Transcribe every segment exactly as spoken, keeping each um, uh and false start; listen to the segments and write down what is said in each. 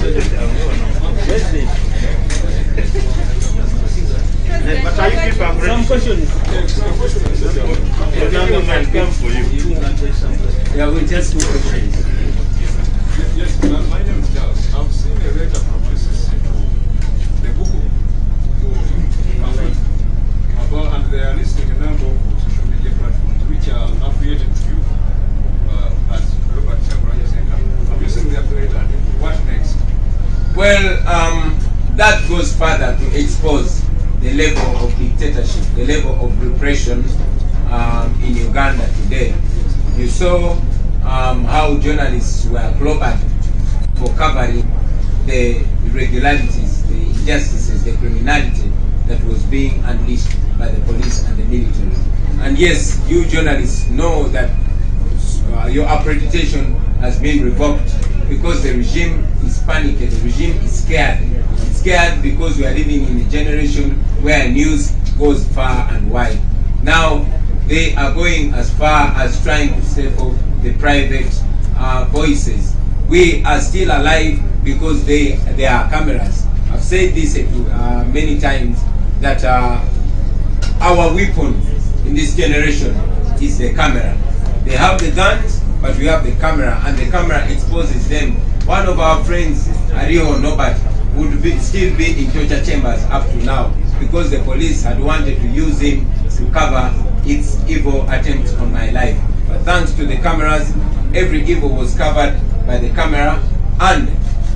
But are you people some questions? Come for you. Yeah, we just two questions. Yes, my name is Charles. I've seen a letter from S S C to the Google about, and they are listing a number of social media platforms which are affiliated to you uh, as Robert Chabranya Center. Have you seen their letter? What next? Well, um, that goes further to expose the level of dictatorship, the level of repression um, in Uganda today. You saw um, how journalists were clobbered for covering the irregularities, the injustices, the criminality that was being unleashed by the police and the military. And yes, you journalists know that uh, your accreditation has been revoked because the regime is panicked, the regime is scared. It's scared because we are living in a generation where news goes far and wide. Now, they are going as far as trying to stifle the private uh, voices. We are still alive because they, there are cameras. I've said this uh, many times that uh, our weapon in this generation is the camera. They have the guns, but we have the camera, and the camera exposes them. One of our friends, Ariho Nobat, would be, still be in torture chambers up to now because the police had wanted to use him to cover its evil attempts on my life. But thanks to the cameras, every evil was covered by the camera, and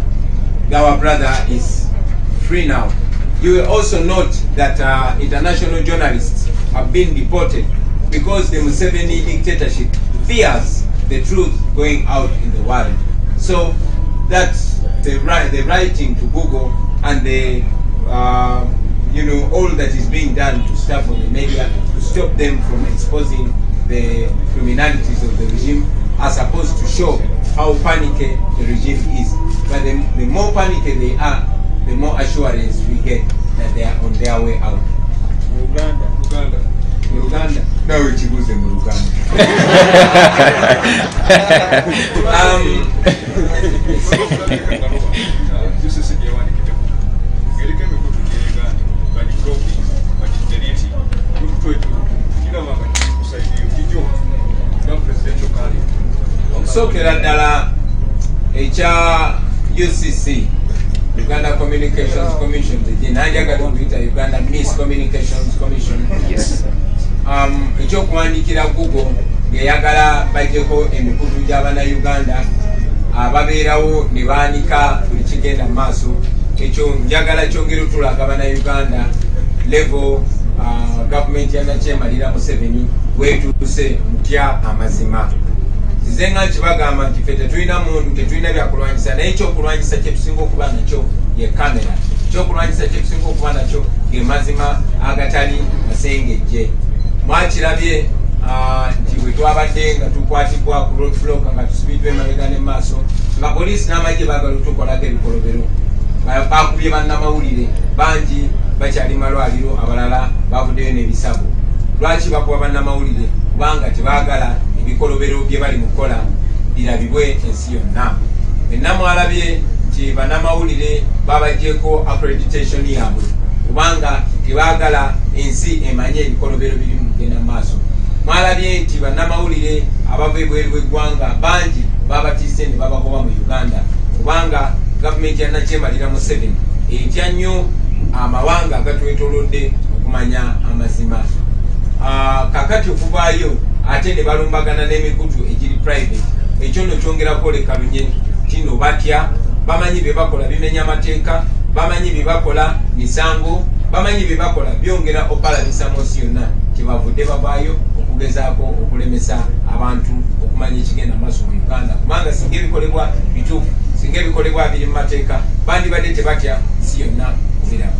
our brother is free now. You will also note that uh, international journalists have been deported because the Museveni dictatorship fears the truth going out in the world. So that's the, the writing to Google and the uh, you know, all that is being done to stop the media, to stop them from exposing the criminalities of the regime, are supposed to show how panicky the regime is. But the, the more panicky they are, the more assurance we get that they are on their way out. Uganda. Uganda. Uganda. No, it's in Uganda. Okusokera ddala ekya U C C, Uganda Communications Commission, nanjagala okuyita Uganda Miscommunications Commission. Yes. Um, ekyokuwandiikira Google ng'eyagala bajjeko emikutu gy'abana Uganda ababeerawo ne baanika buli kigenda mu maaso. Ekyo njagala kyongera otulaga abana Uganda level uh, government ya Nakyemalira Museveni wetuuse mutya amazima. Nze nga nkibagamba nti ffe tetulina muntu, tetulina byakulwanyisa, naye ekyokulwanyisa kye tusinga okuba nakyo ye kamera. Ekyokulwanyisa kye tusinga okuba nakyo ge mazima agatali masengejje. Mwakirabye nti bwe twabadde nga tukwatibwa ku road block nga tusibiddwa emabega ne maaso nga poliisi n'amagye baagala otukolako ebikolobero. Bakubye bannamawulire bangi bakyali malwaliro, abalala bavuddeyo n'ebisabo. Lwaki bakuba bannamawulire? Kubanga tebaagala ebikolobero bye bali mu kukola birabibwe ensi yonna. Mwenna mwalabye nti bannamawulire babaggyeko accreditation yaabwe kubanga tebaagala ensi emanye ebikolobero biri mu kugenda mu maaso. Mwalabye nti bannamawulire abava ebweru bw'eggwanga bangi babatiise ne babagoba mu Uganda kubanga gavumenti ya Nakyemalira Museveni etya nnyo amawanga agatwetoolodde okumanya amazima. Uh, kakati okuvaayo ate ne balumbagana n'emikutu egiri private. Ekyo nno kyongera kwoleka lunye kino batya, bamanyi bye bakola bimenya amateeka, bamanyi bye bakola misango, bamanyi bye bakola byongera opalamisa munsi yonna. Kyebavudde bavaayo okugezaako okulemesa abantu okumanya ekigenda maaso mu Uganda kubanga singa ebikolebwa bituufu, singa ebikolebwa biri mu mateeka bandibadde tebatya nsi yonna kubiraba.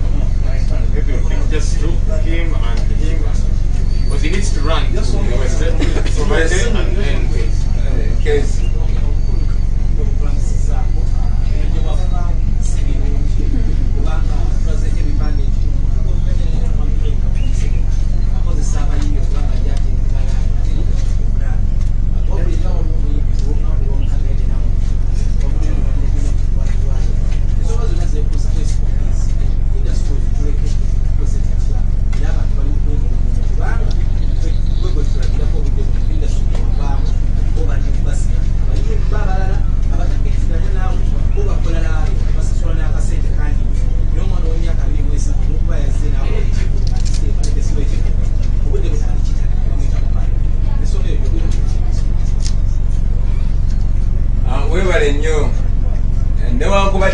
Maybe we can just do him and him because he needs to run to the Western provider and then uh, case.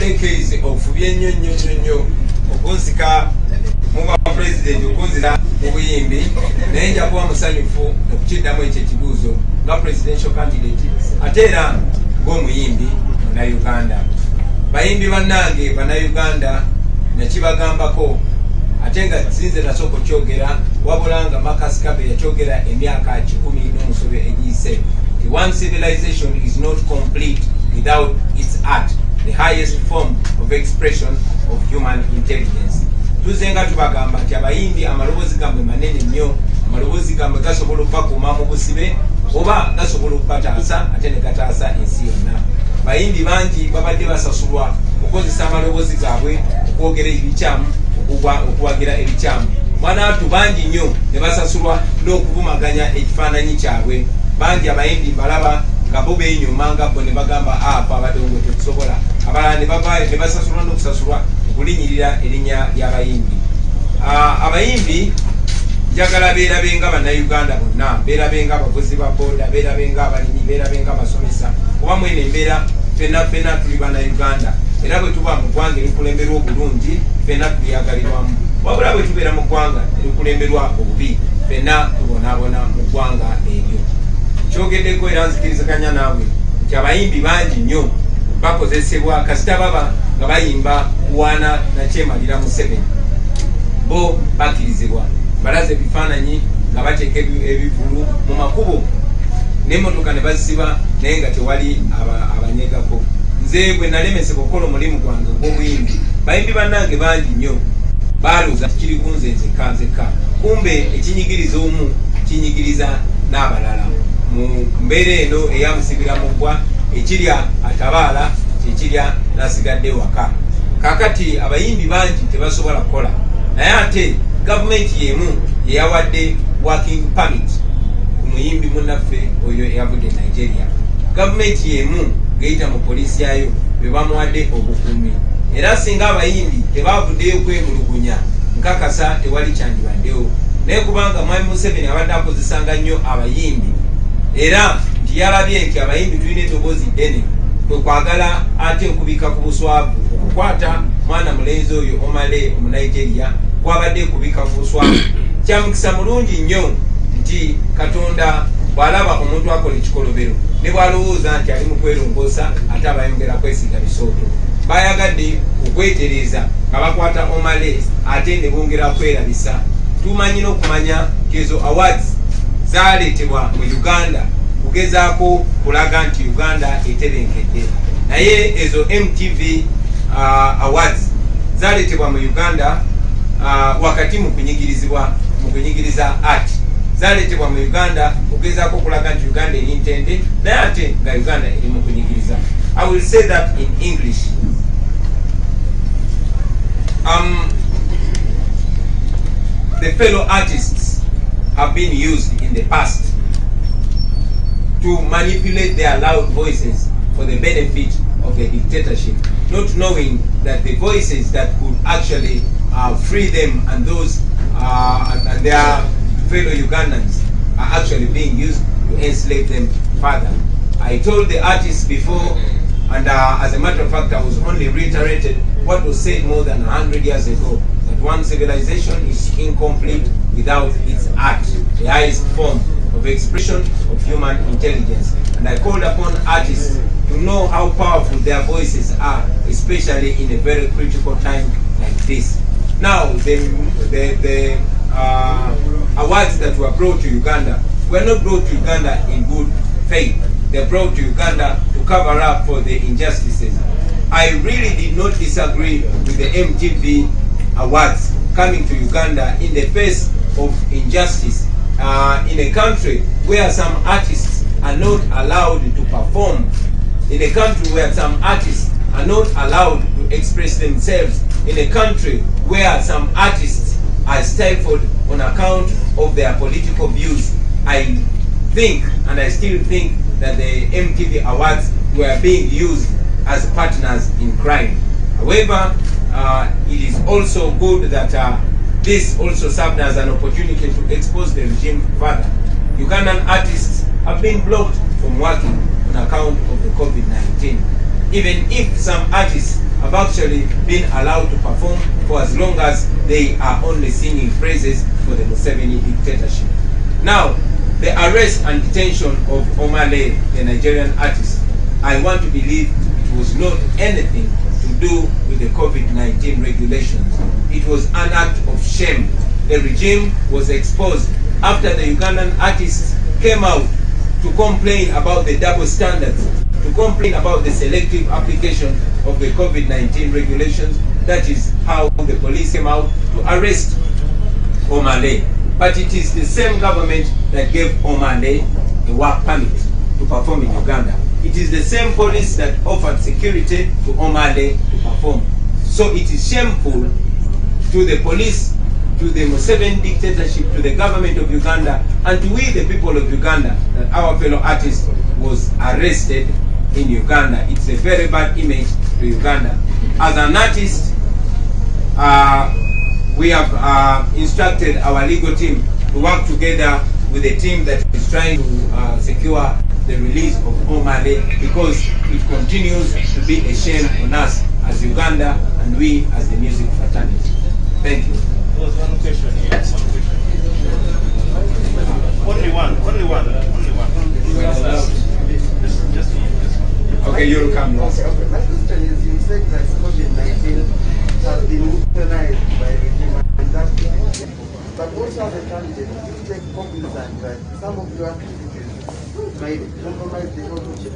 obadde case okufubye nnyo nnyo nnyo nnyo okunzika muba president okunzira mu buyimbi naye nja kuba musanyufu okukiddamu ekyo ekibuuzo nga presidential candidate ate era ng'omuyimbi munnauganda. Bayimbi bannange bannayuganda nakibagambako ate nga sinze nasooka okyogera wabula nga Marcus Garvey yakyogera emyaka kikumi n'omusobe egiyise. One civilization is not complete without its art, the highest form of expression of human intelligence. Tuzenga tubagamba nti abayimbi amaloboozi gammwe manene nnyo, amaloboozi gammwe gasobola okubakuuma mu busibe oba gasobola okubataasa ate ne gataasa ensi yonna. Bayimbi bangi babadde basasulwa okukozesa amaloboozi gaabwe okwogera ebikyamu okuwagira ebikyamu. Banaatu bangi nnyo ne basasulwa n'okuvumaganya ekifaananyi kyabwe. Bangi abayimbi balaba nga bo beenyuma nga bo ne bagamba apo abadongo tetusobola, abalala ne bavaayo ne basasulwa n'okusasulwa okulinyirira erinnya ly'abayimbi. Abayimbi njagala beerabenga bannayuganda bonna, beerabenga abavuzi ba booda, beerabenga abalinyi, beerabenga abasomesa, kuba mwene embeera ffenna ffenna tuli bannayuganda era bwe tuba mu ggwanga erikulemberwa obulungi ffenna tuliyagalirwamu, wabula bwe tubeera mu ggwanga erikulemberwa obubi ffenna tubonaabona mu ggwanga eryo. Kyogeddeko era nzikiriziganya naawe nti abayimbi bangi nnyo bakozesebwa kasita baba nga bayimba kuwaana nakyemalira Museveni, bo bakkirizibwa balaze ebifaananyi nga bateeka ebivulu mu makubo n'emmotoka ne bazisiba naye nga tewali abanyegako. Nze bwe nalemesebwa okukola omulimu gwange ogw'obuyimbi, bayimbi bannange bangi nnyo baaluuza kiri ku nze nzekka nzekka, kumbe ekinyigiriza omu kinyigiriza n'abalala. Mu mbeera eno eyamusibira mu ggwa, ekirya atabaala kyekirya n'asigadde waka. Kaakati abayimbi bangi tebasobola kukola, naye ate gavumenti y'emu yeyawadde working permit ku muyimbi munnaffe oyo eyavudde e Nigeria. Gavumenti y'emu ng'eyita mu poliisi yayo be bamuwadde obukuumi, era singa abayimbi tebavuddeyo kwemulugunya nkakasa tewali kyandibaddewo. Naye kubanga Mwami Museveni abadde akozesanga nnyo abayimbi era nti yalabye nti abayimbi tulina eddoboozi ddene, kwe kwagala ate okubika ku buswavu okukwata mwana mulenzi oyo Omale Omunigeria kwabadde kubika ku buswavu. Kya mukisa mulungi nnyo nti Katonda bw'alaba omuntu akola ekikolobero ne bw'alowooza nti ali mu kwerongoosa ate abayongera kwesiga bisooto. Bayagadde okwetereeza nga bakwata Omale ate ne bongera kwerabisa. Tumanyi n'okumanya nti ezo awards zaaleetebwa mu Uganda kugezaako kulaga nti Uganda etebenkedde, naye ezo M T V uh, awards zaaleetebwa mu Uganda uh, wakati mu kunyigirizibwa mu kunyigiriza art, zaaleetebwa mu Uganda kugezaako kulaga nti Uganda eri ntende naye ate nga Uganda eri mu kunyigiriza. I will say that in English. Um, the fellow artists have been used in the past to manipulate their loud voices for the benefit of the dictatorship, not knowing that the voices that could actually uh, free them and those uh, and, and their fellow Ugandans are actually being used to enslave them further. I told the artists before, and uh, as a matter of fact I was only reiterated what was said more than a hundred years ago, that one civilization is incomplete without its art, the highest form of expression of human intelligence. And I called upon artists to know how powerful their voices are, especially in a very critical time like this. Now, the, the, the uh, awards that were brought to Uganda were not brought to Uganda in good faith. They brought to Uganda to cover up for the injustices. I really did not disagree with the M T V awards coming to Uganda in the face of injustice uh, in a country where some artists are not allowed to perform, in a country where some artists are not allowed to express themselves, in a country where some artists are stifled on account of their political views. I think, and I still think, that the M T V awards were being used as partners in crime. However, uh, it is also good that uh, this also served as an opportunity to expose the regime further. Ugandan artists have been blocked from working on account of the COVID nineteen. Even if some artists have have actually been allowed to perform for as long as they are only singing praises for the Museveni dictatorship. Now, the arrest and detention of Omah Lay, the Nigerian artist, I want to believe it was not anything to do with the COVID nineteen regulations. It was an act of shame. The regime was exposed after the Ugandan artists came out to complain about the double standards, to complain about the selective application of the COVID nineteen regulations. That is how the police came out to arrest Omah Lay. But it is the same government that gave Omah Lay a work permit to perform in Uganda. It is the same police that offered security to Omah Lay to perform. So it is shameful to the police, to the Museveni dictatorship, to the government of Uganda, and to we the people of Uganda, that our fellow artist was arrested in Uganda. It's a very bad image to Uganda. As an artist, uh, we have uh, instructed our legal team to work together with a team that is trying to uh, secure the release of Omah Lay, because it continues to be a shame on us as Uganda and we as the music fraternity. Thank you. There was one question here. One question. Only one. Only one. Only one. Just, just, just. Okay, you'll come last. Okay, okay. My question is, you said that COVID nineteen has been weaponized by the regime, and that, but also as a candidate, you take cognizance that some of your activities might compromise the ownership.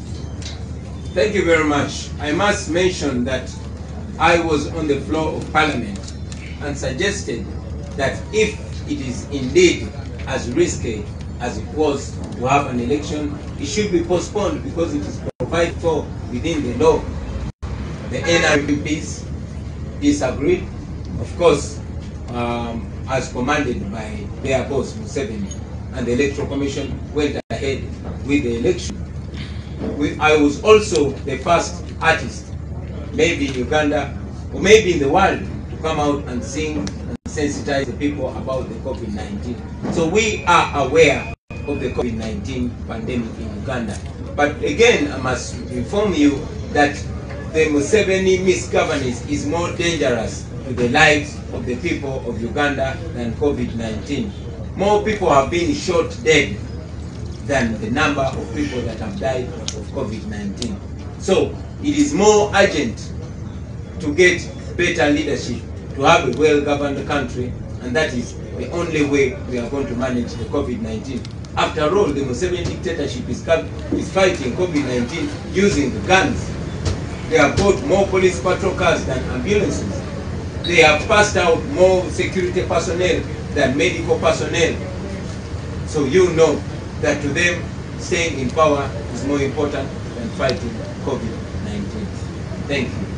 Thank you very much. I must mention that I was on the floor of Parliament and suggested that if it is indeed as risky as it was to have an election, it should be postponed because it is provided for within the law. The N R P Ps disagreed, of course, um, as commanded by their boss Museveni, and the Electoral Commission went ahead with the election. We, I was also the first artist, maybe in Uganda, or maybe in the world, to come out and sing and sensitize the people about the COVID nineteen. So we are aware of the COVID nineteen pandemic in Uganda. But again, I must inform you that the Museveni misgovernance is more dangerous to the lives of the people of Uganda than COVID nineteen. More people have been shot dead than the number of people that have died of COVID nineteen. So it is more urgent to get better leadership, to have a well-governed country, and that is the only way we are going to manage the COVID nineteen. After all, the Museveni dictatorship is, is fighting COVID nineteen using guns. They have got more police patrol cars than ambulances. They have passed out more security personnel than medical personnel. So you know that to them, staying in power is more important than fighting COVID nineteen. Thank you.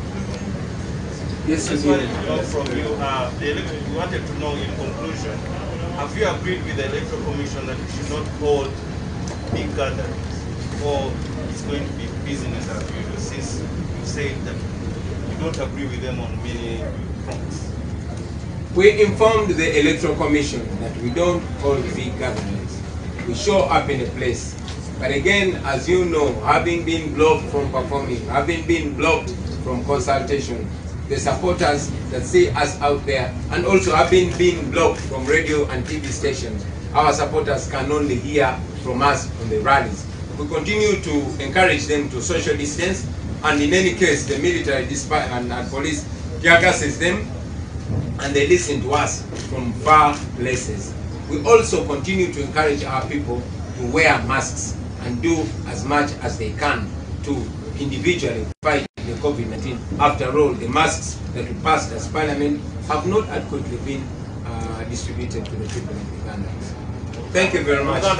Yes, I just wanted to know from you, uh, the electoral, we wanted to know in conclusion, have you agreed with the Electoral Commission that we should not hold big gatherings, or it's going to be business as usual, since you said that you don't agree with them on many fronts? We informed the Electoral Commission that we don't hold big gatherings. We show up in a place. But again, as you know, having been blocked from performing, having been blocked from consultation, the supporters that see us out there, and also having been blocked from radio and T V stations, our supporters can only hear from us on the rallies. We continue to encourage them to social distance, and in any case, the military and, and police tear gases them, and they listen to us from far places. We also continue to encourage our people to wear masks and do as much as they can to individually fight the COVID nineteen. After all, the masks that we passed as Parliament have not adequately been uh, distributed to the people of Uganda. Thank you very much.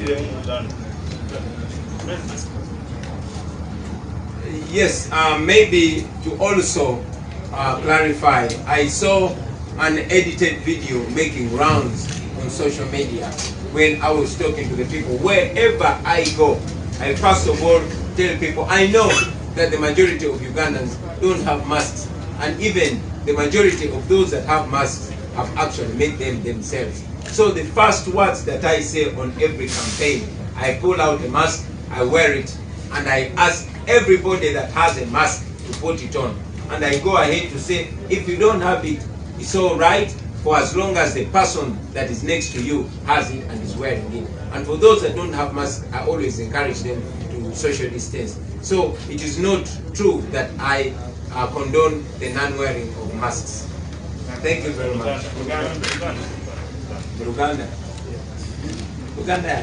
Yes, uh, maybe to also uh, clarify, I saw an edited video making rounds on social media when I was talking to the people. Wherever I go, I first of all tell people, I know that the majority of Ugandans don't have masks, and even the majority of those that have masks have actually made them themselves. So the first words that I say on every campaign, I pull out a mask, I wear it, and I ask everybody that has a mask to put it on. and I go ahead to say, if you don't have it, it's all right, for as long as the person that is next to you has it and is wearing it. And for those that don't have masks, I always encourage them to social distance. So it is not true that I uh, condone the non-wearing of masks. Thank you very much. Uganda. Uganda.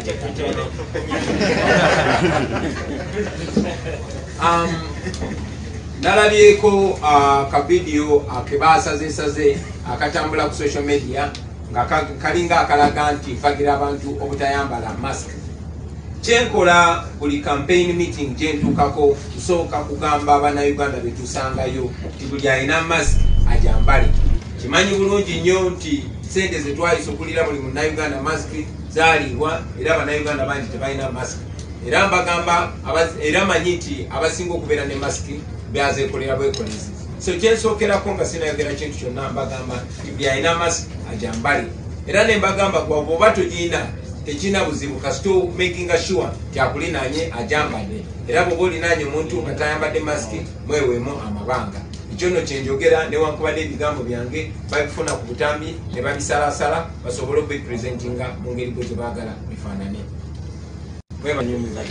um, nalabyeko uh, ka video uh, ke basaze saze akatambula ku social media nga kalinga akalaga nti kagira abantu obutayambala mask. Kyenkola buli campaign meeting gyentuukako kusooka kugamba Abannayuganda betusangayo nti buli alina mask ajambale. Kimanyi bulungi nnyo nti sente ze twayisa okulira buli Munnayuganda mask zaalibwa era Abannayuganda bangi tebalina mask. Era mbagamba era manyi nti abasinga okubeera ne mask byazeekolera bwekolezi. So kyensookerako nga sinayogera kintu kyonna mbagamba nti buli alina mask ajambale. Era ne mbagamba gwe oba togirina tekina buzibu kasito making sure kyakulinanye ajambadde. Era bw'oba olinanye omuntu nga tayambadde mask mweweemu amabanga. Ekyo nno kyenjogera newankubadde ebigambo byange babifuna ku butambi ne babisalaasala basobole okubipresentinga mu ngeri gwe gye baagala bifaanane.